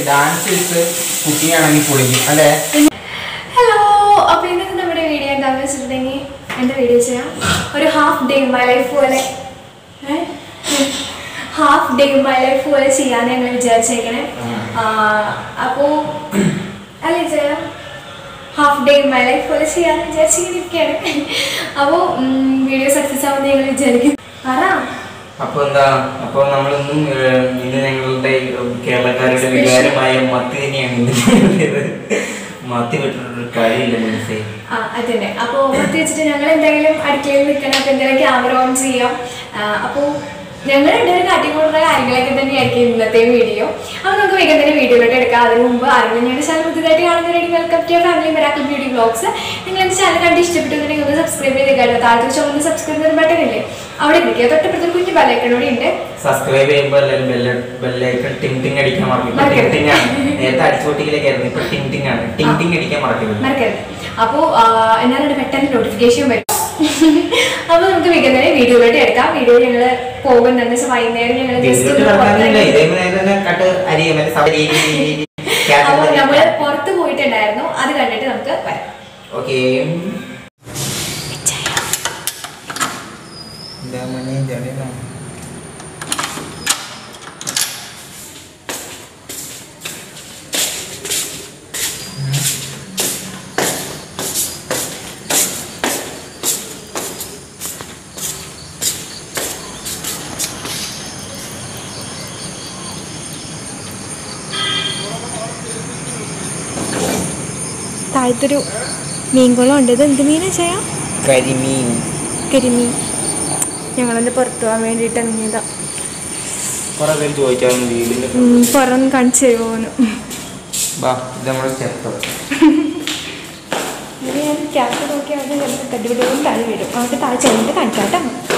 Dance എടുത്ത് cooking ആണെങ്കിൽ പൊളിക്കും അല്ലേ? ഹലോ, അപ്പോൾ ഇന്നത്തെ നമ്മുടെ വീഡിയോ എന്താണെന്ന് വെച്ചിട്ടുണ്ടെങ്കിൽ എൻ്റെ വീഡിയോ ചെയ്യാം ഒരു ഹാഫ് ഡേ മൈ ലൈഫ് പോലെ ചെയ്യാൻ ഞങ്ങൾ വിചാരിച്ചേക്കണേ. അപ്പോൾ അല്ലേ ചെയ്യാം ഹാഫ് ഡേ മൈ ലൈഫ് പോലെ ചെയ്യാമെന്ന് വിചാരിച്ചിരിക്കുകയാണ്. അപ്പോൾ വീഡിയോ സക്സസ് ആവുമെന്ന് ഞങ്ങൾ വിചാരിക്കും. അപ്പൊ എന്താ, അപ്പൊ നമ്മളിന്നും ഇന്ന് ഞങ്ങളുടെ കേരളക്കാരുടെ വികാരമായ മത്തി തന്നെയാണ്. മത്തി വിട്ടിട്ടൊരു കളിയില്ല മനസ്സേ. അതന്നെ. അപ്പോൾ മത്തി വെച്ചിട്ട് ഞങ്ങൾ എന്തെങ്കിലും അടുക്കളയിൽ നിൽക്കണം, അപ്പൊ എന്തെങ്കിലും ക്യാമറ ഓൺ ചെയ്യാം. അപ്പോൾ ഞങ്ങൾ രണ്ടുപേരും കാട്ടിക്കൊണ്ടുള്ള കാര്യങ്ങളൊക്കെ തന്നെയായിരിക്കും ഇന്നത്തെ വീഡിയോ. അപ്പോൾ നമുക്ക് വേഗം തന്നെ വീഡിയോയിലോട്ട് എടുക്കാം. അതിന് മുമ്പ് ആരെങ്കിലും ഞങ്ങളുടെ ചാനൽ പുതുതായിട്ട് കാണുന്നവരായിട്ട് welcome to family miracle beauty vlogs. നിങ്ങൾ എൻ്റെ ചാനൽ കണ്ട് ഇഷ്ടപ്പെട്ടുണ്ടെങ്കിൽ ഒന്ന് സബ്സ്ക്രൈബ് ചെയ്തേക്കാം. താഴത്തെ ചുവന്ന സബ്സ്ക്രൈബ് ചെയ്യുന്ന ബട്ടൺ ഇല്ലേ, അവിടെ ക്ലിക്ക് തൊട്ടപ്പുറത്ത് കുഞ്ഞു ബെല്ലൈക്കണോടെ ഉണ്ട്. സബ്സ്ക്രൈബ് ചെയ്യുമ്പോൾ എല്ലാവരും ബെല്ലൈക്കൺ ടിങ് ടിങ് അടിക്കാൻ മറക്കരുത്. നേരത്തെ അടിച്ചുപൊട്ടിയിലേക്കായിരുന്നു, ഇപ്പൊ ടിങ് ടിങ് ആണ്. ടിങ് ടിങ് അടിക്കാൻ മറക്കരുത്. അപ്പോൾ എന്നാലും പെട്ടെന്ന് നോട്ടിഫിക്കേഷൻ വരും. അപ്പൊ നമുക്ക് വേഗം തന്നെ വീഡിയോയിലോട്ട് എടുക്കാം. വീഡിയോ ഞങ്ങൾ പോകുന്നുണ്ടെന്ന് വെച്ചാൽ വൈകുന്നേരം ഞങ്ങൾ അപ്പോൾ നമ്മൾ പുറത്ത് പോയിട്ടുണ്ടായിരുന്നു, അത് കണ്ടിട്ട് നമുക്ക് വരാം. ഓക്കെ. താഴത്തൊരു മീൻകുളം ഉണ്ട്. ഇത് എന്ത് മീനാ ചെയ്യാം? കരിമീൻ. ഞങ്ങളൊന്ന് പുറത്തു പോകാൻ വേണ്ടിയിട്ട് ഇറങ്ങിയതാ. പുറം കാണിച്ചു തരുമോന്ന്. ഞാൻ ക്യാഷ് നോക്കിയാൽ അത് ചിലപ്പോൾ തടിവിടും താഴെ വരും. അവർക്ക് താഴെ ചെന്നിട്ട് കാണിക്കാട്ടോ.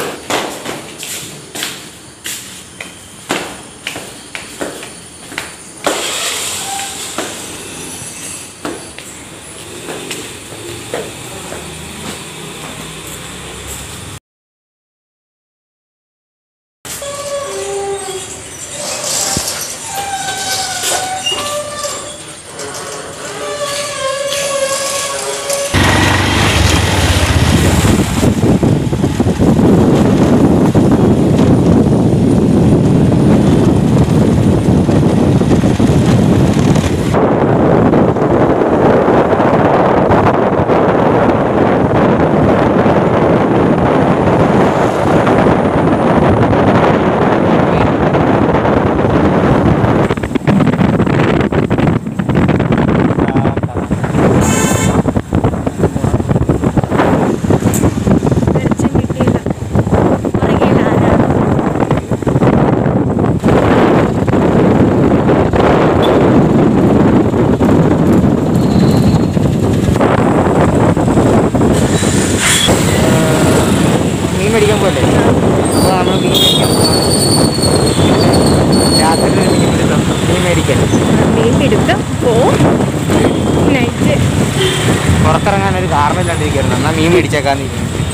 പുറത്തിറങ്ങാൻ ഒരു കാരണമില്ലാണ്ടിരിക്കുന്നു. എന്നാൽ മീൻ മേടിച്ചേക്കാന്ന്.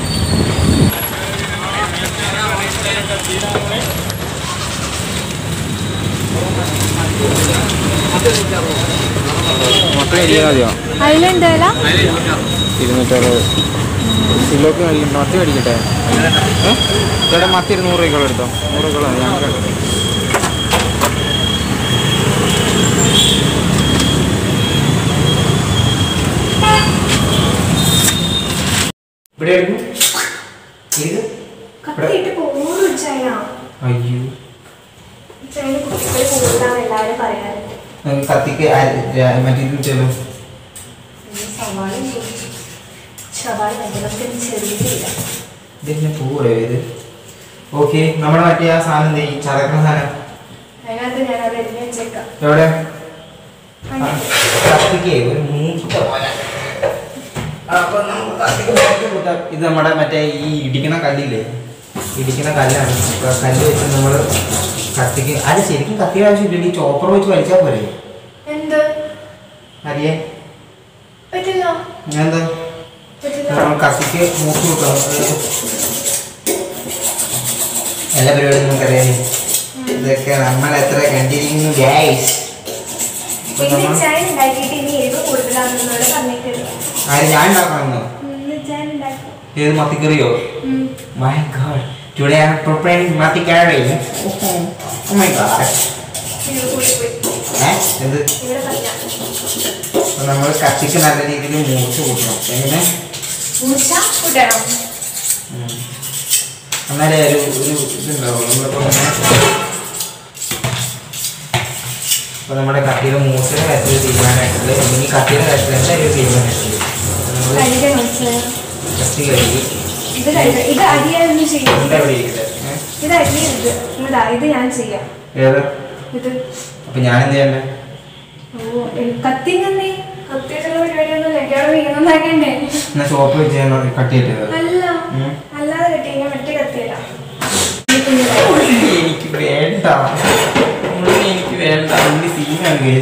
മുട്ട മേടിക്കാൻ മതിയോ? 260 കിലോക്ക് മത്തി മേടിക്കട്ടെ. ഇവിടെ മത്തി 100 രൂപ എടുത്തോ. 100 രൂപ ഞങ്ങൾക്ക് കത്തിക്ക് മറ്റേ പൂടെ ഇത്. ഓക്കെ, നമ്മുടെ മറ്റേ ആ സാധനം ചതക്കുന്ന സാധനം എവിടെ? കത്തിക്ക് ഒരു മൂത്ത പോലെ. ഇത് നമ്മുടെ മറ്റേ ഈ ഇടിക്കണ കല്ലില്ലേ, ഇടിക്കണ കല്ലാണ്. കല്ല് വെച്ച് നമ്മൾ കത്തിക്ക്. അത് ശരിക്കും കത്തിയുടെ ആവശ്യമില്ല, ഈ ചോപ്പർ വെച്ച് വലിച്ചാൽ പോരെ. അറിയേ എന്താ നമ്മൾ കത്തിക്ക് മൂക്കി വിട്ടോ. എല്ലാ പരിപാടിയും നമുക്കറിയാം. ഇതൊക്കെ നമ്മൾ എത്ര കണ്ടിരിക്കുന്നു ഗൈസ്. ചായ ഉണ്ടാക്കിയിട്ട് ഇനി എരിവ് കൂടുതലാണെന്നോട് പറഞ്ഞിട്ടില്ല. ഞാൻ ഉണ്ടാക്കണമെന്നോ? ഏത് മത്തിക്കറിയോ? My God, today I am preparing mati curry. Oh my God. എന്ത്? നമ്മൾ കത്തിക്ക് നല്ല രീതിയിൽ മൂർച്ച കൂട്ടണം. എങ്ങനെ മൂർച്ച കൂട്ടണം? എന്നാലേ ഒരു ഇതുണ്ടാവും. അപ്പോൾ നമ്മുടെ കത്തിയുടെ മൂർച്ചയുടെ കാര്യത്തിൽ തീരുമാനമായിട്ടുണ്ട്. ഇനി കത്തിയുടെ കാര്യത്തിലല്ല ഒരു തീരുമാനമായിട്ടുണ്ട്. കത്തി കഴുകി ഇത് അരിയൊന്നും ചെയ്യും. ഇത് ഞാൻ ചെയ്യാം. അപ്പൊ ഞാൻ എന്ത് ചെയ്യണ്ടേ? കത്തി കത്തിയിട്ടുള്ള പരിപാടിയൊന്നും വീണുണ്ടാക്കണ്ടേ? ചോപ്പ് വെച്ച് കട്ട് ചെയ്തത് അല്ല, അല്ലാതെ കട്ട് ചെയ്യാൻ മറ്റേ കത്തിയല്ല. എനിക്ക് വേണ്ട, എനിക്ക് വേണ്ട. സീനാണ്.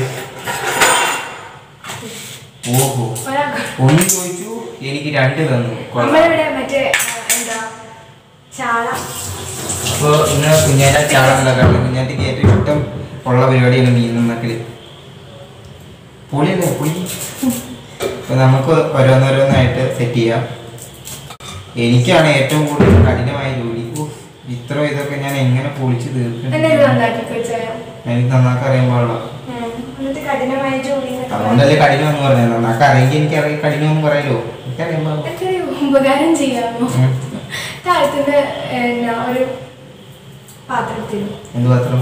ഓഹോ, ഒന്ന് ചോദിച്ചു എനിക്ക് 2 തന്നു. നമ്മളിവിടെ മറ്റേ എന്താ ചാള. അപ്പോൾ ഇന്ന് കുഞ്ഞാറ്റ ചാള ഉണ്ടാക്കാറുണ്ട്. കുഞ്ഞാറ്റയ്ക്ക് ഏറ്റവും ഇഷ്ടം ഉള്ള പരിപാടിയാണ് മീൻ നന്നാക്കല്. പൊളിയല്ലേ പൊളി. അപ്പോൾ നമുക്ക് ഓരോന്നോരോന്നായിട്ട് സെറ്റ് ചെയ്യാം. എനിക്കാണ് ഏറ്റവും കൂടുതൽ കഠിനമായ ജോലി. ഇതൊക്കെ ഞാൻ എങ്ങനെ പൊളിച്ച് തീർക്കും? എനിക്ക് നന്നാക്കാൻ അറിയാൻ പാടില്ല. അതുകൊണ്ടല്ലേ കഠിനമെന്ന് പറഞ്ഞത്. നന്നാക്കാൻ അറിയെങ്കിൽ എനിക്ക് കഠിനമെന്ന് പറയാലോ. എനിക്കറിയാൻ പാടില്ല. ഉപകാരം ചെയ്യാമോ? താഴത്തിന്റെ ഒരു പാത്രത്തിൽ. എന്ത് പാത്രം?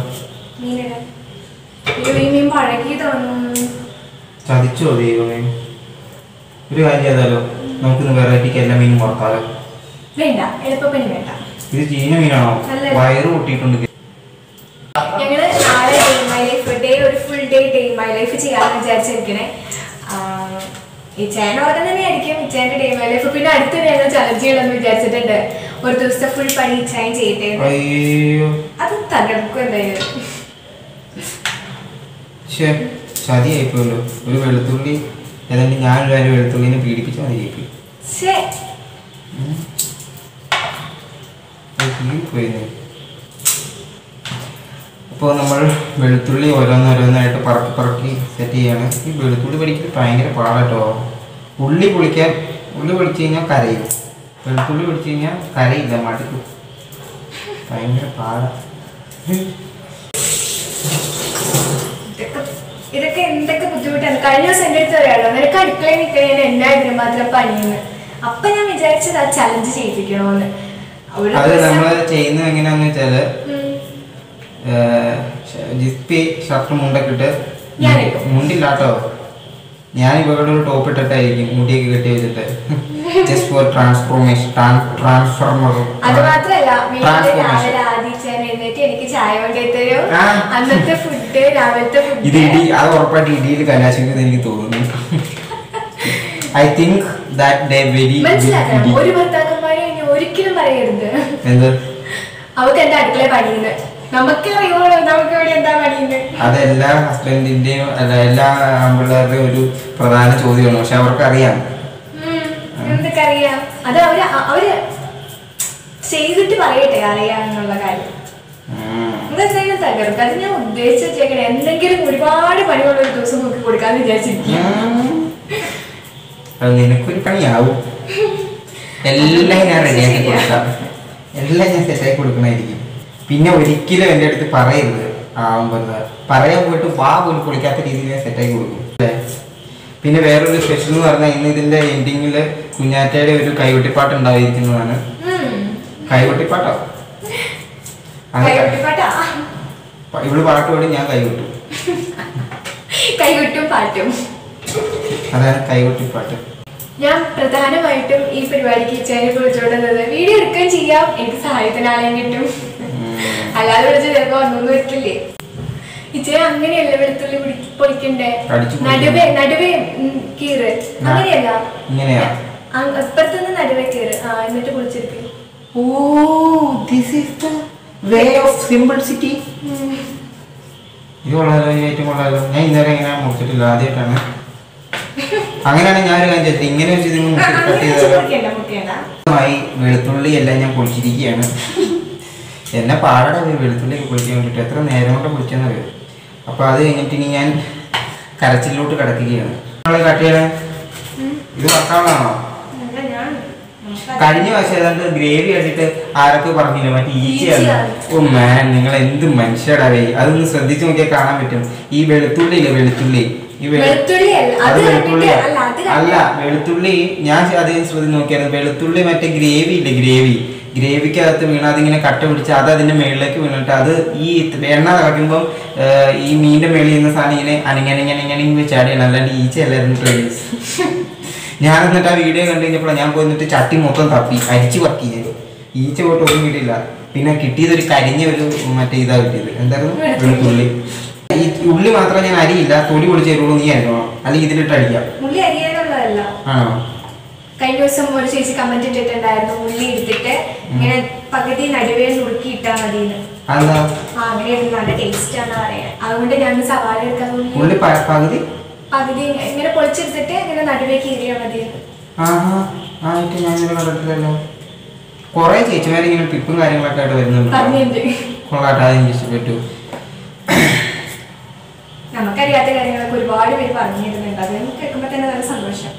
മീൻ പഴകി തോന്നുന്നു. ചതിച്ചോ ദൈവമേ. ഒരു കാര്യം ചെയ്താലോ, നമുക്കിന്ന് വെറൈറ്റിക്ക് എല്ലാ മീനും വറക്കാലോ. വേണ്ട, എളുപ്പപ്പണി വേണ്ട. ഇത് ചീന മീനാണോ? വയറ് പൊട്ടിയിട്ടുണ്ട്. ഞങ്ങള് നാളെ ഒരു ഫുൾ ഡേ മൈ ലൈഫ് ചെയ്യാമെന്ന് വിചാരിച്ചിരിക്കണേ. ഇച്ചേന്റെ ഉറക്കം തന്നെ ആയിരിക്കും ഇച്ചേന്റെ ഡേ മൈ ലൈഫ്. പിന്നെ അടുത്ത് ഞങ്ങൾ ചലഞ്ച് ചെയ്യണമെന്ന് വിചാരിച്ചിട്ടുണ്ട്. ഒരു ദിവസത്തെ ഫുൾ പണി ഇച്ചായും ചെയ്യട്ടെ. അത് തകർക്കും എന്തായാലും. ചതിയായിപ്പോയല്ലോ. ഒരു വെളുത്തുള്ളി ഏതാണ്ട് ഞാനൊരു കാര്യം വെളുത്തുള്ളിനെ പീഡിപ്പിച്ച് മതിയായിപ്പോയി. അപ്പോൾ നമ്മൾ വെളുത്തുള്ളി ഓരോന്നോരോന്നായിട്ട് പറക്കി സെറ്റ് ചെയ്യാണ്. ഈ വെളുത്തുള്ളി പഠിക്കുന്നത് ഭയങ്കര പാടാട്ടോ. ഉള്ളി പൊളിച്ച് കഴിഞ്ഞാൽ കരയും. വെളുത്തുള്ളി പൊളിച്ച് കഴിഞ്ഞാൽ കരയില്ല, മടുക്കും. ഭയങ്കര പാടാ. ഇതൊക്കെ എന്തൊക്കെ ബുദ്ധിമുട്ടാണ്. കഴിഞ്ഞ ദിവസം എൻ്റെ അടുത്ത് പറയാമല്ലോ, നിനക്ക് അടുക്കളയിൽ നിൽക്കണേന് എന്നാ ഇതിന് മാത്രം പണിയെന്ന്. അപ്പൊ ഞാൻ വിചാരിച്ചത് ആ ചലഞ്ച് ചെയ്യിപ്പിക്കണോന്ന്. അത് നമ്മൾ ചെയ്യുന്നത് എങ്ങനെയാന്ന് വെച്ചാല് ജിപ്പി ഷർട്ട് മുണ്ടൊക്കെ ഇട്ട്, മുണ്ടില്ലാട്ടോ, ഞാൻ ഇവിടെ ഒരു ടോപ്പ് ഇട്ടിട്ടായിരിക്കും മുടിയൊക്കെ കെട്ടി വെച്ചിട്ട്. Just for transformation, transformer. അത് മാത്രല്ല, രാവിലെ ആദ്യം എഴുന്നേറ്റ് എനിക്ക് ചായ കൊണ്ടുത്തരും. അന്നത്തെ ഫുഡ്, രാവിലത്തെ ഫുഡ്. ഇത് അത് ഉറപ്പായിട്ട് ഇടിയിൽ കലാശിക്കുന്നത് എനിക്ക് തോന്നുന്നു. I think that day very. മനസ്സിലാക്കണം, ഒരു ഭർത്താക്കന്മാരെ ഒരിക്കലും പറയരുത് എന്ത് അവർക്ക് എന്താ അടുക്കള പണിയുന്നത്. നമുക്ക് അറിയുള്ളൂ നമുക്ക് ഇവിടെ എന്താ പണിയുന്നത്. അതെല്ലാ ഹസ്ബൻഡിന്റെയും എല്ലാ ആൺപിള്ളേരുടെയും ഒരു പ്രധാന ചോദ്യമാണ്. പക്ഷെ അവർക്ക് അറിയാം. എന്തൊക്കെ അറിയാം, അത് അവര് ചെയ്തിട്ട് പറയട്ടെ അറിയാന്നുള്ള കാര്യം. അതെന്തെങ്കിലും തകർക്കും. അത് ഞാൻ ഉദ്ദേശിച്ച് വെച്ചേക്കണേ. എന്തെങ്കിലും ഒരുപാട് പണിയുള്ള ഒരു ദിവസം നോക്കി കൊടുക്കാന്ന് വിചാരിച്ചിരിക്കും. അത് നിനക്കൊരു പണിയാവും. എല്ലാം ഞാൻ റെഡിയാക്കി കൊടുക്കാം. എല്ലാം ഞാൻ സെറ്റാക്കി കൊടുക്കണമായിരിക്കും. പിന്നെ ഒരിക്കലും എൻ്റെ അടുത്ത് പറയരുത്. പറയാൻ പോയിട്ട് വാ പോലും പൊളിക്കാത്ത രീതിയിൽ ഞാൻ സെറ്റാക്കി കൊടുക്കും അല്ലേ. പിന്നെ വേറൊരു സ്പെഷ്യൽ എന്ന് പറഞ്ഞാൽ ഇന്ന് ഇതിന്റെ എൻഡിങ്ങിൽ കുഞ്ഞാറ്റയുടെ ഒരു കൈകൊട്ടിപ്പാട്ട് ഉണ്ടായിരിക്കുന്നതാണ്. കൈകൊട്ടിപ്പാട്ടോ? ഇവള് പാട്ട് പാടി, ഞാൻ കൈകൊട്ടും. കൈകൊട്ടും പാട്ടും, അതാണ് കൈകൊട്ടിപ്പാട്ട്. ഞാൻ പ്രധാനമായിട്ടും ഈ പരിപാടിക്ക് ഇച്ചാനെ വിളിച്ചോണ്ടുന്നത് വീഡിയോ എടുക്കുകയും ചെയ്യാം, എനിക്ക് സഹായത്തിനാളെയും കിട്ടും. അല്ലാതെ വിളിച്ച് ചിലപ്പോ ഒന്നൊന്നും വരില്ലേ. ഇച്ചിരി അങ്ങനെയല്ല വെളുത്തുള്ളി പൊളിക്കണ്ടേ, നടുവേ കീറ്, അങ്ങനെയല്ല, അപ്പുറത്തുനിന്ന് നടുവേ കീറ്, എന്നിട്ട് പൊളിച്ചെടുക്കും. ഇത് കൊള്ളാലോ, ഏറ്റവും കൊള്ളാലോ. ഞാൻ ഇന്നേരം ഇങ്ങനെ മുറിച്ചിട്ടില്ല, ആദ്യമായിട്ടാണ്. അങ്ങനെയാണ് ഞാനൊരു കാര്യം ചെയ്തത്. ഇങ്ങനെ വെച്ച് നിങ്ങൾ കട്ട് ചെയ്തമായി വെളുത്തുള്ളി എല്ലാം ഞാൻ പൊളിച്ചിരിക്കുകയാണ്. എന്നെ പാടടെ വെളുത്തുള്ളി പൊളിക്കാൻ വേണ്ടിയിട്ട് എത്ര നേരം കൊണ്ട് പൊളിച്ചെന്നറിയോ. അപ്പോൾ അത് കഴിഞ്ഞിട്ട് ഇനി ഞാൻ കരച്ചിലോട്ട് കിടക്കുകയാണ്. കട്ടിയാണ് ഇത് വർക്കാണോ? കഴിഞ്ഞ വർഷം ഏതാണ്ട് ഗ്രേവി കണ്ടിട്ട് ആരൊക്കെ പറഞ്ഞില്ല മറ്റേ ഈച്ചയാണ്. ഓ മാൻ, നിങ്ങൾ എന്ത് മനുഷ്യടാവേ. അതൊന്ന് ശ്രദ്ധിച്ചു നോക്കിയാൽ കാണാൻ പറ്റും. ഈ വെളുത്തുള്ളി ഇല്ലേ, വെളുത്തുള്ളി അത് വെളുത്തുള്ളി അല്ല, വെളുത്തുള്ളി ഞാൻ അധികം ശ്രദ്ധ നോക്കിയായിരുന്നു. വെളുത്തുള്ളി മറ്റേ ഗ്രേവി ഇല്ലേ, ഗ്രേവിക്കകത്ത് വീണ അതിങ്ങനെ കട്ട പിടിച്ച് അത് അതിന്റെ മേളിലേക്ക് വീണിട്ട് അത് ഈ എണ്ണ തിളക്കുമ്പം ഈ മീനിന്റെ മേളിൽ ചെയ്യുന്ന സാധനം ഇങ്ങനെ അനങ്ങനങ്ങനങ്ങനെങ്കിൽ ചാടിയാണ്. അല്ലാണ്ട് ഈച്ചയല്ലായിരുന്നു. ഞാൻ എന്നിട്ട് ആ വീഡിയോ കണ്ടു കഴിഞ്ഞപ്പോൾ ഞാൻ പോയിട്ട് ചട്ടി മൊത്തം തപ്പി അരിച്ചു വർക്ക് ചെയ്തു. ഈച്ച പോയിട്ട് ഒന്നും കിട്ടിയില്ല. പിന്നെ കിട്ടിയതൊരു കരിഞ്ഞ ഒരു മറ്റേ ഇതാ കിട്ടിയത്. എന്തായിരുന്നു? വെളുത്തുള്ളി. ഈ ഉള്ളി മാത്രം ഞാൻ അരിയില്ല, തൊലി പൊളിച്ച് തരുള്ളൂ. നീ അരിയണം, അല്ലെങ്കിൽ ഇതിലിട്ട് അടിക്കാം. ആണോ? കഴിഞ്ഞ ദിവസം ഒരു ചേച്ചി കമന്റ് ഇട്ടിട്ടുണ്ടായിരുന്നു, ഉള്ളി എടുത്തിട്ട് ഇങ്ങനെ പകുതി നടുവേ നുറുക്കി ഇട്ടാ മതി. അങ്ങനെ നല്ല ടേസ്റ്റ് ആണ് പറയാൻ. അതുകൊണ്ട് ഞാൻ സവാള എടുക്കാൻ പകുതി ഇങ്ങനെ പൊളിച്ചെടുത്തിട്ട് ഇങ്ങനെ നടുവേക്ക് കീറിയാ മതി. കൊറേ ചേച്ചിമാരിങ്ങനെ ടിപ്പും കാര്യങ്ങളൊക്കെ ആയിട്ട് വരുന്നുണ്ട്. ഇഷ്ടപ്പെട്ടു. നമുക്കറിയാത്ത കാര്യങ്ങളൊക്കെ ഒരുപാട് പേര് പറഞ്ഞു തരുന്നുണ്ട്. അത് കേൾക്കുമ്പോ തന്നെ നല്ല സന്തോഷം.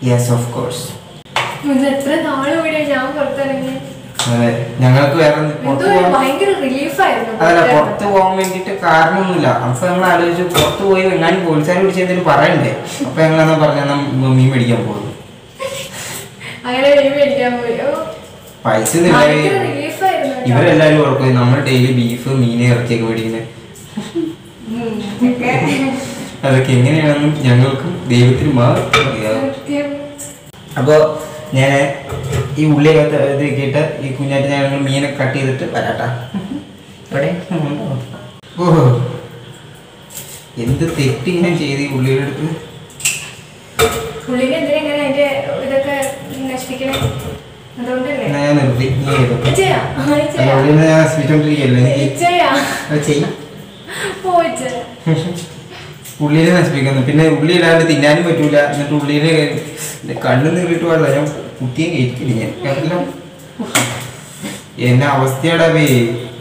എത്ര നാള് കൂടെ ഞാൻ പുറത്തിറങ്ങി. ഞങ്ങൾക്ക് വേറെ ഭയങ്കര റിലീഫായിരുന്നു. അതല്ല, പുറത്ത് പോകാൻ വേണ്ടിട്ട് കാരണമൊന്നുമില്ല. അപ്പൊ ഞങ്ങൾ ആലോചിച്ചു പുറത്ത് പോയി എങ്ങാനും പോലീസുകാരെ വിളിച്ച് എന്തെങ്കിലും പറയണ്ടേ. അപ്പൊ ഞങ്ങളെന്നാ പറഞ്ഞാൽ മീൻ മേടിക്കാൻ പോകുന്നു. അങ്ങനെ മീൻ മേടിക്കാൻ പോയി. പൈസ ഇവരെല്ലാരും ഉറപ്പായി. നമ്മൾ ഡെയിലി ബീഫ്, മീൻ, ഇറച്ചിയൊക്കെ മേടിക്കുന്നത്. അതൊക്കെ എങ്ങനെയാണെന്നും ഞങ്ങൾക്കും ദൈവത്തിന് മാത്രം അറിയാം. അപ്പൊ ഞാൻ ഈ ഉള്ളിയൊക്കെ ഇത് വെക്കിയിട്ട് ഈ കുഞ്ഞാറ്റ് ഞങ്ങൾ മീനൊക്കെ കട്ട് ചെയ്തിട്ട് വരാട്ടാ. ഇവിടെ ഓഹോ, എന്ത് തെറ്റി ഞാൻ ചെയ്ത് ഈ ഉള്ളിയുടെ അടുത്ത്. ഞാൻ നിർത്തി. നീ ഞാൻ നശിപ്പിച്ചോണ്ടിരിക്കല്ലേ. ഉള്ളിനെ നശിപ്പിക്കുന്നു. പിന്നെ ഉള്ളി ഇടാണ്ട് തിന്നാനും പറ്റൂല. എന്നിട്ട് ഉള്ളിനെ കണ്ണു നീറിയിട്ട് പാടില്ല. ഞാൻ കുത്തിയെ കയറ്റില്ല. ഞാൻ കേട്ടില്ല. എന്നെ അവസ്ഥയുടെ പേ.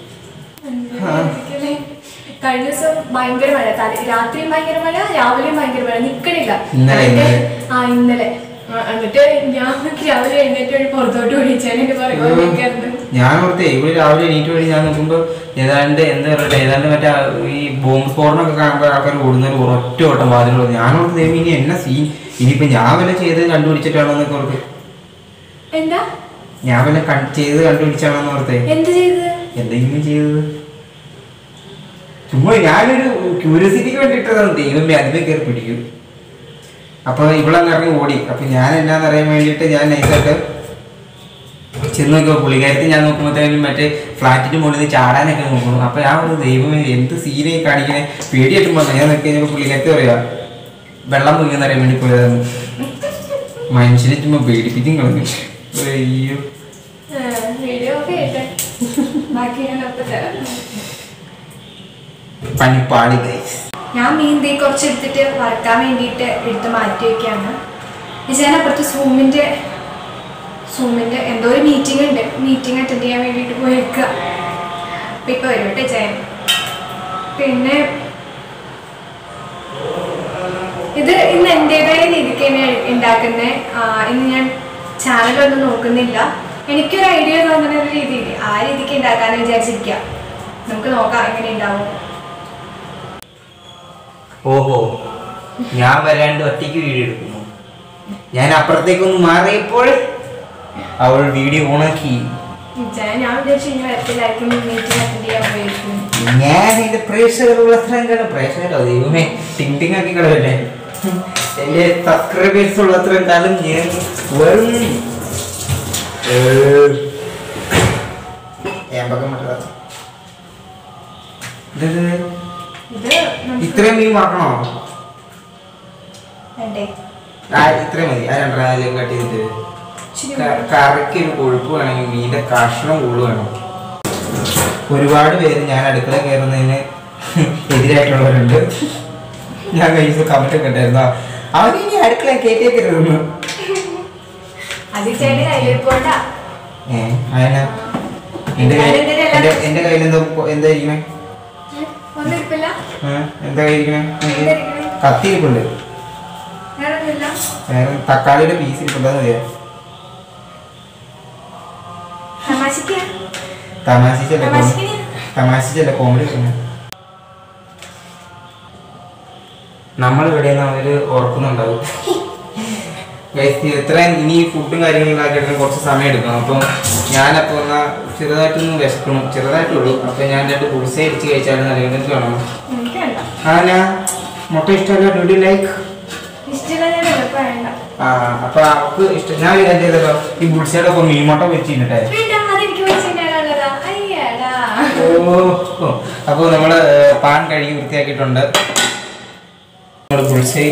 കഴിഞ്ഞ ദിവസം ഭയങ്കര മഴ, രാത്രിയും ഭയങ്കര മഴ, രാവിലെയും ഭയങ്കര മഴ, നിക്കണില്ല. ഇന്നലെ എന്നിട്ട് ഞാൻ രാവിലെ എഴുന്നേറ്റ് വഴി പുറത്തോട്ട് ഓടിച്ചാൽ ഞാൻ ഓർത്തേ ഇവിടെ രാവിലെ എണീറ്റ് വഴി ഞാൻ നോക്കുമ്പോ ഏതാണ്ട് എന്താ പറയട്ടെ, ഏതാണ്ട് മറ്റേ ഈ ബോംബ് സ്ഫോടനമൊക്കെ കാണുമ്പോൾ ആൾക്കാർ ഓടുന്നൊരു ഒറ്റ ഓട്ടം വാതിലുള്ളത്. ഞാൻ ഓർത്ത് ഇനി എന്നാ സീൻ, ഇനിയിപ്പോ ഞാൻ വല്ല ചെയ്ത് കണ്ടുപിടിച്ചിട്ടാണോ എന്നൊക്കെ ഓർത്ത്. എന്താ ഞാൻ വല്ല ചെയ്ത് കണ്ടുപിടിച്ചാണോന്ന് ഓർത്തേ. എന്തെങ്കിലും ചെയ്തത് ചുമ്മാ ഞാനൊരു ക്യൂരിയോസിറ്റിക്ക് വേണ്ടിയിട്ടതാണ്. ദൈവമേ അതിനെ കയറി പിടിക്കും. അപ്പൊ ഇവളങ്ങ് ഇറങ്ങി ഓടി. അപ്പൊ ഞാൻ എന്നാന്നറിയാൻ വേണ്ടിയിട്ട് ഞാൻ നൈസായിട്ട് ചെന്ന് നോക്കിയപ്പോ പുള്ളിക്കാരത്തി ഞാൻ നോക്കുമ്പോഴത്തേനും മറ്റേ ഫ്ലാറ്റിന്റെ മുകളിൽ നിന്ന് ചാടാനൊക്കെ നോക്കണം. അപ്പൊ ആ ഒരു ദൈവമേ എന്ത് സീനായി കാണിക്കണേ, പേടിയായിട്ടും വന്നു. ഞാൻ നോക്കി കഴിഞ്ഞപ്പോ പുള്ളിക്കാരത്തി പറയാ വെള്ളം പൊങ്ങിയെന്ന് അറിയാൻ വേണ്ടി പോയതാണ്. മനുഷ്യനെ ചുമ്മാ പേടിപ്പിച്ചും കളഞ്ഞു. അയ്യോ, പണിപ്പാളി ഗൈസ്. ഞാൻ മീൻ തീ കുറച്ചെടുത്തിട്ട് വറക്കാൻ വേണ്ടിയിട്ട് എടുത്ത് മാറ്റി വയ്ക്കാണ്. ഞാൻ അപ്പുറത്ത് സൂമിന്റെ എന്തോ ഒരു മീറ്റിംഗ് ഉണ്ട്. മീറ്റിംഗ് അറ്റൻഡ് ചെയ്യാൻ വേണ്ടിയിട്ട് പോയേക്കുക. അപ്പം ഇപ്പം വരും കേട്ടോ ചെയ്യാൻ. പിന്നെ ഇത് ഇന്ന് എൻ്റെതായ രീതിക്ക് തന്നെ ഉണ്ടാക്കുന്നത്. ഇന്ന് ഞാൻ ചാനലൊന്നും നോക്കുന്നില്ല. എനിക്കൊരു ഐഡിയ തോന്നുന്ന ഒരു രീതിയിൽ ആ രീതിക്ക് ഉണ്ടാക്കാന്ന് വിചാരിച്ചിരിക്കുക. നമുക്ക് നോക്കാം എങ്ങനെ ഉണ്ടാവും. ഓഹോ, ഞാൻ വരാണ്ട് ഒറ്റയ്ക്ക് വീഡിയോ എടുക്കുന്നു. ഞാൻ അപ്പുറത്തേക്കൊന്ന് മാറിയപ്പോൾ അവൾ വീഡിയോ ഓണാക്കി. ഞാൻ എന്റെ പ്രേക്ഷകരോ ദൈവമേ ടിങ് ആക്കി കളയല്ലേ. എന്റെ സബ്സ്ക്രൈബേഴ്സ് ഉള്ളത്രയും കാലം ഞാൻ വെറും ഇത്രയും മീൻ മറക്കണോ? ഇത്രയും മതി. ആ രണ്ടാലും കട്ട് ചെയ്തിട്ട് കറിക്ക് ഒരു കൊഴുപ്പ് വേണമെങ്കിൽ മീൻ്റെ കഷ്ണം കൂടുതൽ വേണം. ഒരുപാട് പേര് ഞാൻ അടുക്കള കയറുന്നതിന് എതിരായിട്ടുള്ളവരുണ്ട്. ഞാൻ കഴിച്ച കമന്റ് ഒക്കെ ഉണ്ടായിരുന്നു, അവരിനി അടുക്കള കയറ്റിയേക്കരുതെന്ന്. എന്റെ കയ്യിൽ എന്താ ഇരിക്കണേ? എന്താ കഴിക്കണേ? കത്തി ഇരിപ്പുണ്ട്. വേറെ തക്കാളിയുടെ പീസ് ഇരിപ്പുണ്ടെന്ന് മതിയോ? തമാശിച്ചല്ല കോമഡി. നമ്മളിവിടെയെന്ന് അവര് ഓർക്കുന്നുണ്ടാവും. എത്ര ഇനി ഫുഡും കാര്യങ്ങളും ഉണ്ടാക്കിയിട്ട് കുറച്ച് സമയം എടുക്കണം. അപ്പം ഞാനപ്പോൾ എന്നാൽ ചെറുതായിട്ടൊന്ന് വിശക്കണം, ചെറുതായിട്ടുള്ളൂ. അപ്പം ഞാൻ 2 പുളിസ അടിച്ച് കഴിച്ചാലും നല്ല വേണം. ആ ഞാൻ മുട്ട ഇഷ്ടമല്ല. Do you like? ആ അപ്പൊ അവർക്ക് ഇഷ്ടം. ഞാൻ വിചാരിച്ചു ചെയ്തല്ലോ ഈ ബുൾസയുടെ ഒപ്പം മീൻമുട്ട വെച്ചിട്ടേ. ഓ അപ്പോൾ നമ്മൾ പാൻ കഴുകി വൃത്തിയാക്കിയിട്ടുണ്ട്. നമ്മൾ ബുൾസൈ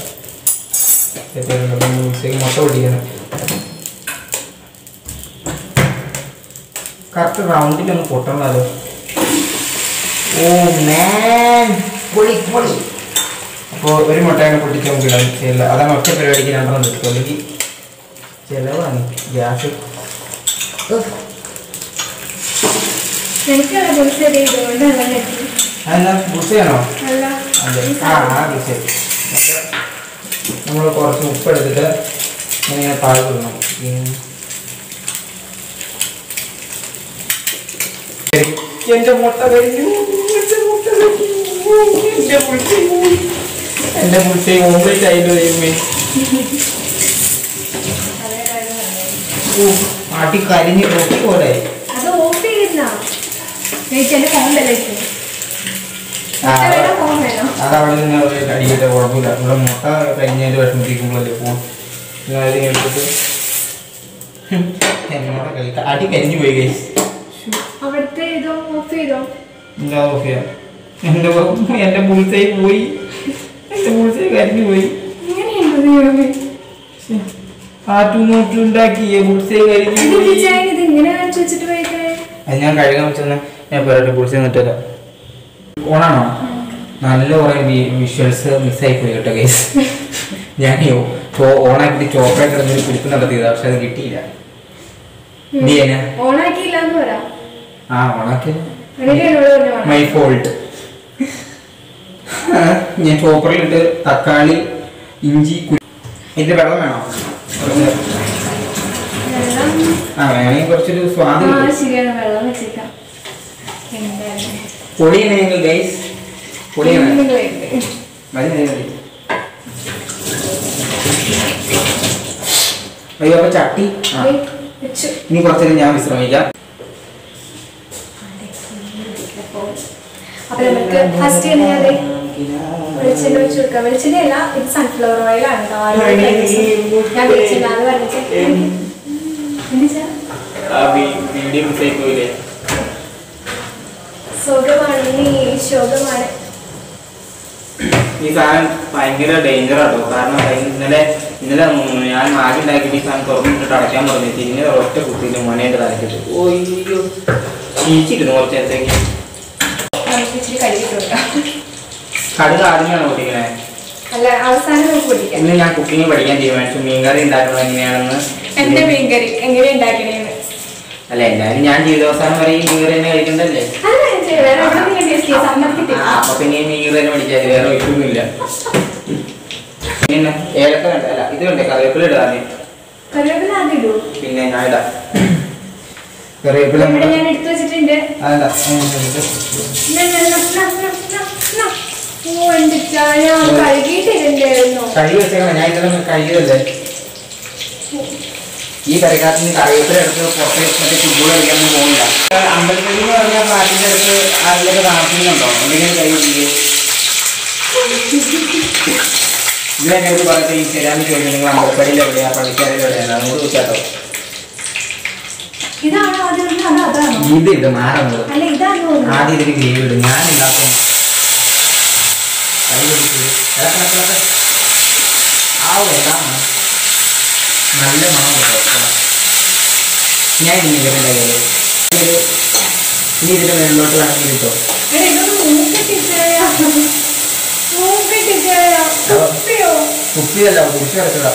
മുട്ട പൊടിക്കണം. കറക്റ്റ് റൗണ്ടിലൊന്ന് പൊട്ടണല്ലോ. ഓ മാൻ പൊളി പൊളി. അപ്പോൾ ഒരു മുട്ടയാണ് പൊട്ടിച്ച് നമുക്ക് ഇടാൻ ചെയ്യില്ല. അതാണ് ഒറ്റ പരിപാടിക്ക് 2 എടുക്കും. അല്ലെങ്കിൽ ചിലവാണ് ഗ്യാസ്. അതെന്നാ ബുൾസയാണോ? അതെ ആ ബുൾസ. നമ്മൾ കുറച്ച് ഉപ്പ് എടുത്തിട്ട് ഇങ്ങനെ താഴെ കൊടുക്കണം. എന്റെ മുട്ട കഴിഞ്ഞു. എന്റെ മുട്ട ഓംലെറ്റ് ആയിട്ട് ആട്ടി കരിഞ്ഞ് റൊട്ടി പോലെ. അതവിടെ നിന്ന് അടിക്കട്ടെ, കുഴപ്പമില്ല. ഇവിടെ മുട്ട കഴിഞ്ഞതിന്റെ വിഷമിപ്പിക്കുമ്പോഴല്ലേ ഫോൺ എടുത്തിട്ട് അടി കരിഞ്ഞു പോയി. എന്താ ഓഫ് ചെയ്യാം? എന്റെ ബുൾസൈ പോയി. എന്റെ ബുൾസൈ കരിഞ്ഞു പോയി. ആട്ടുണ്ടാക്കിയ ബുൾസൈ കരിഞ്ഞു പോയി. അത് ഞാൻ കഴുകാൻ വെച്ചെന്ന് ഞാൻ പറയട്ടെ. ബുൾസൈ നിട്ടില്ല. ഓണാണോ? നല്ല കുറെ വിഷ്വൽസ് മിസ്സായി പോയി കേട്ടോ ഗൈസ്. ഞാൻ ഓണാക്കിട്ട് ചോക്ലേറ്റ് ഇടുന്നൊരു കുടിപ്പ് നടത്തിയതാ, പക്ഷെ അത് കിട്ടിയില്ല. ആ ഓണാക്കി മൈ ഫോൾട്ട്. ഞാൻ ചോപ്പറിലിട്ട് തക്കാളി ഇഞ്ചി ഇതിന്റെ വെള്ളം വേണോ? ആ വേണമെങ്കിൽ കുറച്ചൊരു സ്വാദ്. പൊടിയാണ് ഞങ്ങൾ ഗൈസ്, പൊടിയാണ്. അയ്യോ അപ്പൊ ചട്ടി ഇനി കുറച്ചേരം ഞാൻ വിശ്രമിക്കാം. അപ്പൊ നമുക്ക് ഫസ്റ്റ് വെളിച്ചെണ്ണ ഒഴിച്ചു കൊടുക്കാം. വെളിച്ചെണ്ണയല്ല, ഇത് സൺഫ്ലവർ ഓയിലാണ്. ഞാൻ വെളിച്ചെണ്ണ അത് പറഞ്ഞിട്ട് സുഖമാണ്, നീ ശോകമാണ്. ഈ സാധനം ഭയങ്കര ഡേഞ്ചർ ആട്ടോ. കാരണം ഇന്നലെ ഞാൻ മാഗി ഉണ്ടാക്കിയിട്ട് ഈ സാധനം തുറന്നിട്ടിട്ട് അടയ്ക്കാൻ പറഞ്ഞു. തിരിഞ്ഞ ഒറ്റ കുത്തിയിട്ട് മോനേന്റെ തലക്കിട്ട് ഓയ്യോ ചീച്ചിരുന്നു കുറച്ച് നേരത്തേക്ക്. കടുക് ആദ്യമാണ് പൊട്ടിക്കണേ? അല്ല, അവസാനം നമുക്ക് പൊട്ടിക്കാം. ഇന്ന് ഞാൻ കുക്കിംഗ് പഠിക്കാൻ തീരുമാനിച്ചു. മീൻകറി ഉണ്ടാക്കുന്നത് എങ്ങനെയാണെന്ന്. എന്റെ മീൻകറി എങ്ങനെ ഉണ്ടാക്കണേന്ന് അല്ല, എന്തായാലും ഞാൻ ജീവിതാവസാനം വരെ ഈ മീൻകറി തന്നെ കഴിക്കണ്ടല്ലേ. അപ്പൊ പിന്നെ ഈ മീൻകറി തന്നെ പഠിച്ചാൽ വേറെ ഒഴിക്കൊന്നുമില്ല. പിന്നെ ഏലക്ക അല്ല ഇത് വേണ്ടേ? കറിവേപ്പില ഇടാതെ. പിന്നെ ഞാൻ ഇടാം കറിവേപ്പില. ഞാൻ എടുത്തു വെച്ചിട്ടുണ്ട്. കഴുകി വെച്ചേക്കണം. ഞാൻ ഇതെല്ലാം കഴുകിയതല്ലേ. ഈ കറിക്കാരൻ കറിവേപ്പില എടുത്ത് പുറത്ത് മറ്റേ ഫുട്ബോൾ കളിക്കാനൊന്നും പോകില്ല. അമ്പലത്തിൽ എന്ന് പറഞ്ഞാൽ നാട്ടിൻ്റെ അടുത്ത് ആരിലൊക്കെ താമസിക്കുന്നുണ്ടോ? എന്തെങ്കിലും കൈ പിടിക്കുക. ഇതിനെ എടുത്ത് പറഞ്ഞിട്ട് ഈ ശരിയാന്ന് ചോദിച്ചു. നിങ്ങൾ അമ്പലപ്പടിയിൽ എവിടെയാ, പള്ളിക്കാരിൽ എവിടെയാണ്? അങ്ങോട്ട് ചോദിച്ചാട്ടോ. ഇത് ഇത് മാറുന്നത് ആദ്യം ഇതിന് ഗ്രേവി ഇടും. ഞാൻ ഉണ്ടാക്കും. കൈ പിടിച്ചത് ആ എല്ലാം നല്ല മണം കിട്ടും. ഞാൻ ഇനി ഇവരുണ്ടാക്കിയത് ഇനി ഇതിന്റെ മേളിലോട്ട് വേണമെങ്കിൽ കിട്ടോ. കുപ്പിയല്ല, കുറിച്ച് കിടക്കുക.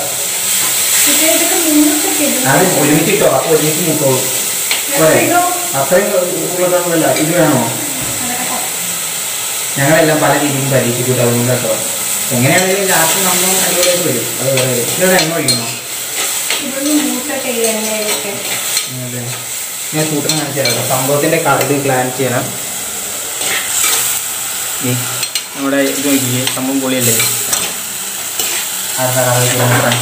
അത് ഒരുമിച്ചിട്ടോ, അപ്പൊ ഒരുമിച്ച് മൂത്തോളൂ. അത്രയും ഉള്ളതല്ല. ഇത് വേണോ? ഞങ്ങളെല്ലാം പല രീതിയും പരീക്ഷിക്കൂട്ടോ. അതുകൊണ്ട് കേട്ടോ എങ്ങനെയാണെങ്കിലും ലാസ്റ്റ് നമ്മൾ അടിപൊളിയായിട്ട് വരും. അത് വേറെ ഇതിലൂടെ എണ്ണ ഒഴിക്കണോ? അതെ, ഞാൻ കൂട്ടം കാണിച്ചു തരാം. സംഭവത്തിൻ്റെ ഇത് പ്ലാൻ ചെയ്യണം. നമ്മുടെ ഇത് നോക്കിയേ, സംഭവം പൊളിയല്ലേ? അതാ കിലോമീറ്റർ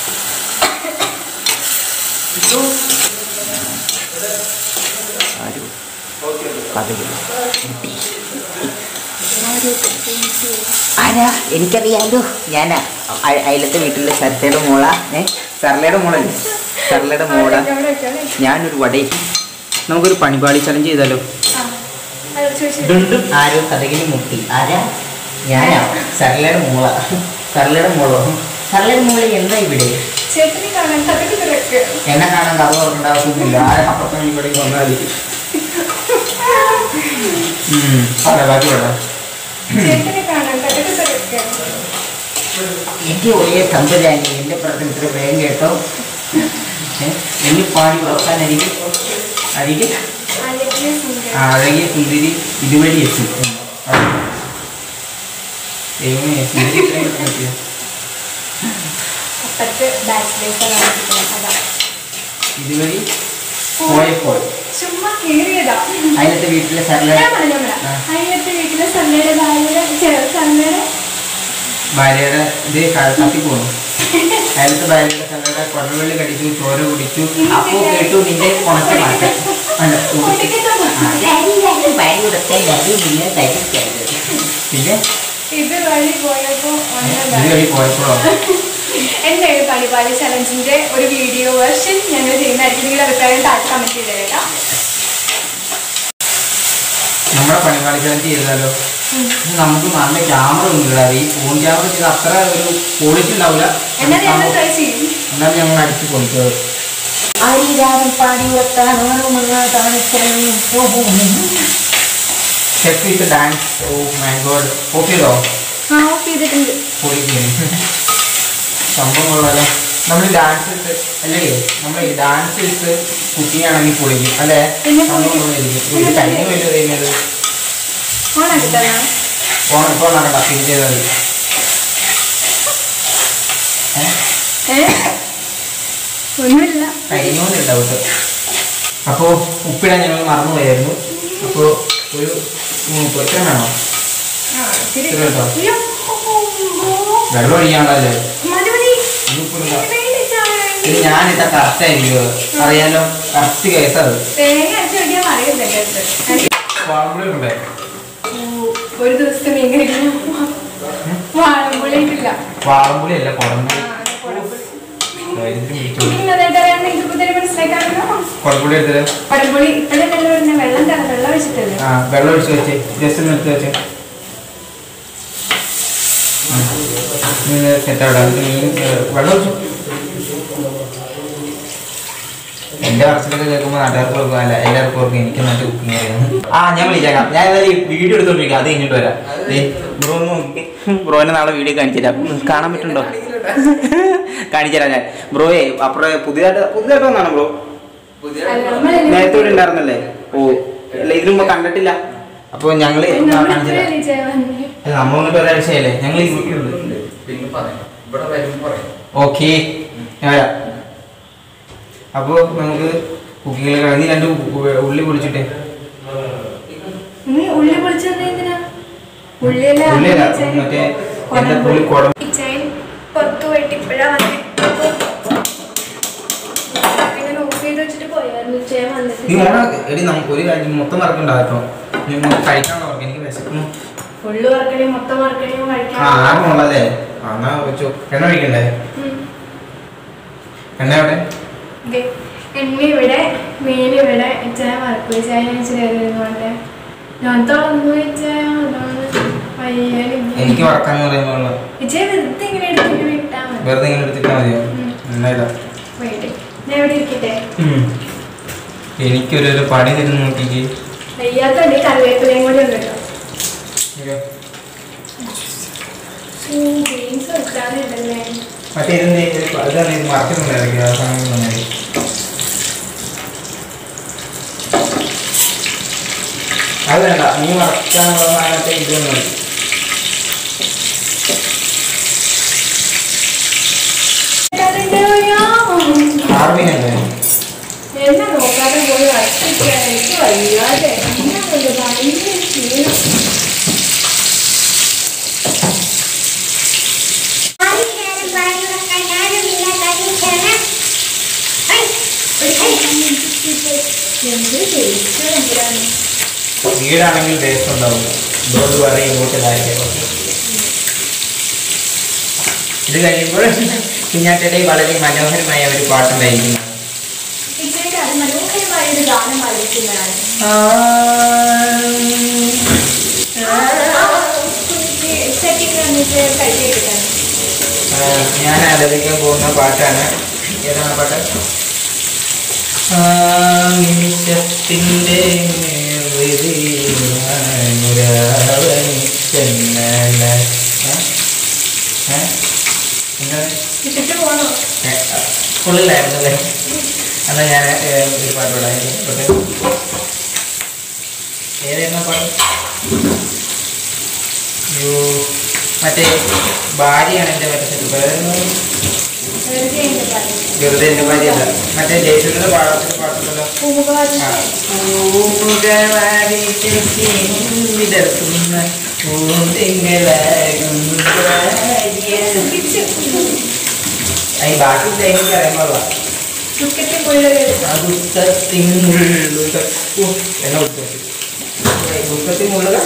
ആരാ? എനിക്കറിയാമല്ലോ, ഞാനാ അയലത്തെ വീട്ടിലെ സരളയുടെ മോളാ. സരളയുടെ മോളല്ലേ? സരളയുടെ മോളാ. ഞാനൊരു വടയും. നമുക്കൊരു പണിപാളി ചലഞ്ച് ചെയ്താലോ? ആരോ കഥകിന് മുട്ടി. ആരാ? ഞാനാ സരളയുടെ മോളാ. സരളയുടെ മോളോ? സരളയുടെ മോള് എന്താ ഇവിടെ? എന്നെ കാണാൻ കഥ തുറക്കേണ്ടാവുന്നില്ല. അപ്പുറത്തെ ഇവിടെ വന്നാൽ ബാക്കി വേണം. എന്റെ ഒരേ തമ്പുരാനി, എന്റെ പ്രശ്നത്തിന് വേഗം കേട്ടോ. എന്നെ പാടി ഉറക്കാൻ അരികെ അഴകിയ സുന്ദരി ഇതുവഴി എത്തി. ഇതുവഴി പോയപ്പോൾ അതിലത്തെ വീട്ടിലെ ഭാര്യയുടെ ഇത് കത്തിപ്പോന്നു. അതിലത്തെ ഭാര്യയുടെ സരളയുടെ കൊടവെള്ളി കടിച്ചു, ചോര കുടിച്ചു. അപ്പോ കേട്ടു നിന്റെ ഉണക്ക മാറ്റം. പിന്നെ ഇതുവഴി പോയപ്പോഴോ എന്റെ പണിപാളി ചലഞ്ചിന്റെ ഒരു വീഡിയോ വേർഷൻ ഞങ്ങൾ ചെയ്യുന്നതായിരിക്കും. നിങ്ങളുടെ അഭിപ്രായം താഴെ കമന്റ് ചെയ്തേക്കാം. നമ്മുടെ പണിപാളി ചലഞ്ച് ചെയ്താലോ? നമുക്ക് നല്ല ക്യാമറ ഒന്നുമില്ല. ഈ ഫോൺ ക്യാമറ ചെയ്ത് അത്ര ഒരു ക്വാളിറ്റി ഉണ്ടാവില്ല. എന്നാലും ഞങ്ങൾ അടിച്ച് പൊളിച്ചത്. Dance. Oh my god. Off ചെയ്തോ? സംഭവം കൊള്ളാലോ. നമ്മൾ ഡാൻസ് ഇട്ട് അല്ലേ? നമ്മൾ ഡാൻസ് ഇട്ട് കുക്കിംഗ് ആണെങ്കിൽ പൊളിക്കും അല്ലേ? സംഭവം കൊള്ളായിരിക്കും. ഇത് കഴിഞ്ഞ വലിയ ചെയ്യുന്നത് ഇപ്പോൾ നടക്കണ്ട. ഫീൽ ചെയ്താൽ കഴിഞ്ഞോന്നില്ല കേട്ടോ. അപ്പോൾ ഉപ്പിടാൻ ഞങ്ങൾ മറന്നുപോയായിരുന്നു. അപ്പോൾ ഒരു എത്ര വേണോ? കേട്ടോ, വെള്ളം ഒഴിക്കാണല്ലേ? ഇത് ഞാനിട്ട കറക്റ്റ് ആയിരിക്കും. അറിയാലോ, കറക്റ്റ് കേസത്. വാളമ്പുളി ഉണ്ടേ? ഒരു ദിവസത്തെ വാളമ്പുളി അല്ല, കുടംപുളി. കുടംപുളി എടുത്തത് വെള്ളം ഒഴിച്ച് വെച്ച് ജസ്റ്റ് ഒന്ന് എടുത്ത് വെച്ച് സെറ്റാവിടെ. മീൻ വെള്ളം ഒഴിച്ചു. എന്റെ വർഷത്തൊക്കെ കേൾക്കുമ്പോൾ നാട്ടുകാർക്ക് ഓർക്കും, അല്ല എല്ലാവർക്കും ഓർക്കും എനിക്ക് നന്നായിട്ട് കുക്കിംഗ് അറിയാം. ഞാൻ വിളിച്ചേക്കാം. ഞാൻ ഏതായാലും വീഡിയോ എടുത്തോണ്ടിരിക്കാം. അത് കഴിഞ്ഞിട്ട് വരാം. ബ്രോ ഒന്ന് നോക്കി. ബ്രോനെ നാളെ വീഡിയോ കാണിച്ചു തരാം. കാണാൻ പറ്റുന്നുണ്ടോ? കാണിച്ചു തരാം ഞാൻ. ബ്രോയെ അപ്പുറം പുതിയതായിട്ട് വന്നാണ് ബ്രോ? നേരത്തെ ഇവിടെ ഉണ്ടായിരുന്നല്ലേ? ഓ അല്ല, ഇതിനു മുമ്പ് കണ്ടിട്ടില്ല. അപ്പോൾ ഞങ്ങള് നമ്മൾ വന്നിട്ട് ഒരാഴ്ചയല്ലേ? ഞങ്ങൾ ഓക്കെ. അപ്പോൾ നമുക്ക് കുക്കിങ്ങിൽ കഴിഞ്ഞ് 2 ഉള്ളി പൊളിച്ചിട്ടേ. മറ്റേ എന്റെ പുള്ളി കുടം പുറത്തു പോയിട്ട് ഇപ്പോഴാണ് നീ മോണ എടി നമുക്ക് ഒരു കാര്യം മൊത്തം വറക്കുണ്ടാകട്ടോ. കഴിക്കാനുള്ള വർക്ക് എനിക്ക് വിശക്കുന്നു. ആണല്ലേ? എന്നാ വെച്ചോ. എണ്ണ ഒഴിക്കണ്ടേ? എണ്ണ എവിടെ? എണ്ണ ഇവിടെ, മീൻ ഇവിടെ. ചായ വറക്കു ചായ പോട്ടെ. ഞാൻ തുറന്നു വെച്ചാൽ എനിക്ക് വറക്കാന്ന് പറയുമ്പോൾ വെറുതെ ഇങ്ങനെ എടുത്തിട്ടാ മതിയോ? എനിക്കൊരു പണി തരുന്ന നോക്കിക്ക്. കറിവേപ്പിലയും കൂടി ഉണ്ട് കേട്ടോ. മറ്റേ ഇതിന്റെ അതാണ് ഇത് മറക്കുന്നുണ്ടായിരിക്കും. ആ സമയം തന്നെ അത് വേണ്ട. നീ മറക്കാനുള്ള സാധനത്തെ ഇതൊന്നും മതി. വീടാണെങ്കിൽ ടേസ്റ്റ് ഉണ്ടാവും. ഇതുകൊണ്ട് പറയും ഇങ്ങോട്ട് ഇതാക്കിയത്. ഇത് കഴിയുമ്പോൾ കുഞ്ഞാറ്റയുടെ വളരെ മനോഹരമായ ഒരു പാട്ടുണ്ടായിരിക്കും. ഞാൻ ആലപിക്കാൻ പോകുന്ന പാട്ടാണ്. ഏതാണ് പാട്ട്? നിമിഷത്തിൻ്റെ കൊള്ളില്ലായിരുന്നല്ലേ? എന്നാൽ ഞാൻ ഒരു പാട്ട് പാടാം. ഏതായിരുന്നു പാട്ട്? മറ്റേ ഭാര്യയാണ് എൻ്റെ മറ്റേ വെറുതെ എൻ്റെ ഭാര്യയല്ല, മറ്റേ ജയസൂര്യയുടെ പാടത്തിന്റെ പാട്ടുണ്ടല്ലോ. ഈ ബാക്കി എനിക്ക് അറിയാനുള്ള ദുഃഖത്തിൽ മുള്ളുക.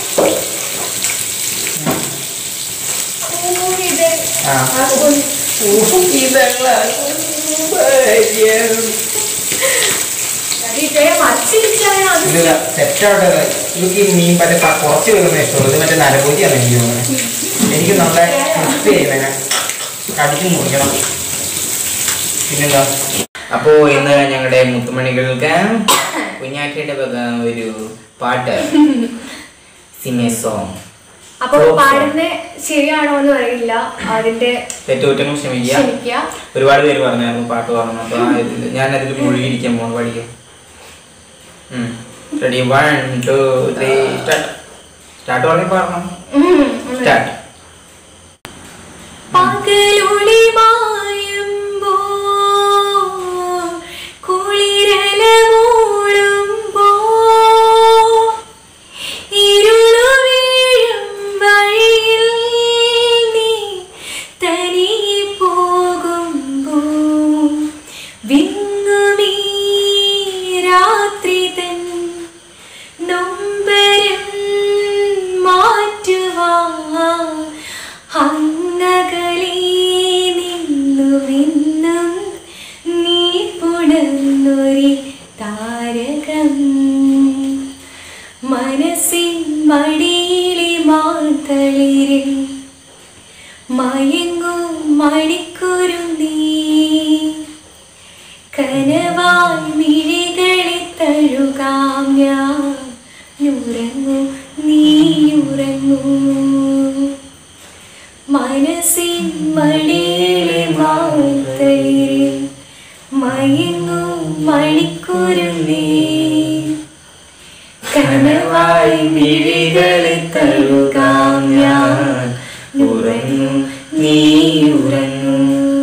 സെറ്റാവട്ടെ. എനിക്ക് മീൻ മറ്റേ കുറച്ച് വെക്കുന്ന ഇഷ്ടമുള്ളൂ. ഇത് മറ്റേ നരഭോജിയാണ് എനിക്ക് തോന്നുന്നത്. എനിക്ക് നല്ല ക്രിസ്പി ചെയ്യുന്ന കടിച്ചു മുറിക്കണം. പിന്നെന്താ? അപ്പോ ഇന്ന് ഞങ്ങളുടെ മുത്തുമണികൾക്ക് കുഞ്ഞാറ്റയുടെ ഒരു പാട്ട്, സിംഗ് സോങ്. അപ്പോൾ പാടുന്ന ശരിയാണോ എന്ന് അറിയില്ല, അതിന്റെ തെറ്റുകുറ്റങ്ങൾ ക്ഷമിക്കുക. ഒരുപാട് പേര് പറഞ്ഞായിരുന്നു പാട്ട് പറഞ്ഞു. അപ്പൊ ഞാൻ അതിൽ മുഴുകിയിരിക്കാൻ പോകുന്നു. പഠിക്കും. റെഡി? 1 2 3 സ്റ്റാർട്ട്. സ്റ്റാർട്ട് പറഞ്ഞ് പാടണം. സ്റ്റാർട്ട്. മനസ്സിൻ മടിയിലെ മാതളിരിൽ മയങ്ങും മണിക്കുരുന്നീ കനവായി മിഴികളെ തഴുകാം ഞാൻ. ഉറങ്ങൂ നീയുറങ്ങൂ. മനസ്സിൻ മടിയിലെ മാതളിരിൽ മയങ്ങും മണിക്കുരുന്നീ കനവായി മിഴികളെ തഴുകാം ഞാൻ. ഉറങ്ങൂ നീയുറങ്ങൂ.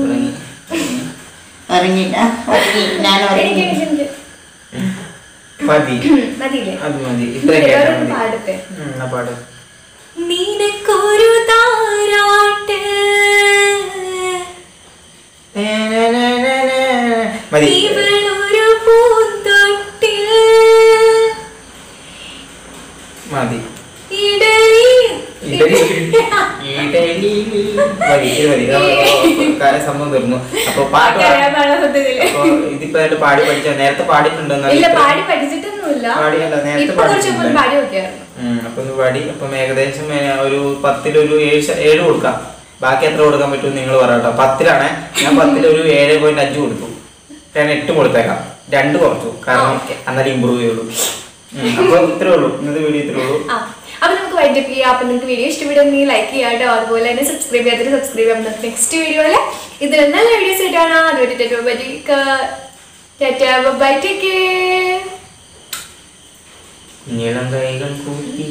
നിനക്കൊരു താരാട്ട് ഇവളൊരു പൂന്തൊട്ടിൽ മതി. സംഭവം തീർന്നു. അപ്പൊ ഇതിപ്പോ പാടി പഠിച്ച നേരത്തെ പാടിയിട്ടുണ്ടെന്ന് പാടിയല്ല, നേരത്തെ അപ്പൊ ഒന്ന് പാടി. അപ്പം ഏകദേശം ഒരു 10-ൽ 7 കൊടുക്കാം. ബാക്കി എത്ര കൊടുക്കാൻ പറ്റും നിങ്ങൾ പറയാട്ടോ. 10-ലാണ്. ഞാൻ 10-ൽ 7.5 കൊടുത്തു. ഞാൻ 8 കൊടുത്തേക്കാം. 2 കുറച്ചു, കാരണം എന്നാലും ഇമ്പ്രൂവ് ചെയ്യുള്ളൂ. അപ്പൊ ഇത്രേ ഉള്ളൂ ഇന്നത്തെ വീഡിയോ. ഇത്രേ ഉള്ളൂ. അപ്പൊ നമുക്ക് വൈൻഡപ്പ് ചെയ്യാം. അപ്പൊ നിങ്ങൾക്ക് വീഡിയോ ഇഷ്ടപ്പെടുന്നെങ്കിൽ ലൈക്ക് ചെയ്യാട്ടോ. അതുപോലെ തന്നെ സബ്സ്ക്രൈബ് ചെയ്യാത്ത സബ്സ്ക്രൈബ് ചെയ്യാം. നമുക്ക് നെക്സ്റ്റ് വീഡിയോയില് ഇതിൽ നല്ല വീഡിയോസ് ആയിട്ടാണ്. അതുപോലെ ബൈ. Take care. നീളം കൈകൾ കൂട്ടി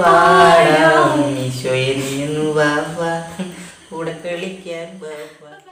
പാടാം. ഈശോയെ നീ ഒന്ന് വാ കൂടെ കളിക്കാൻ.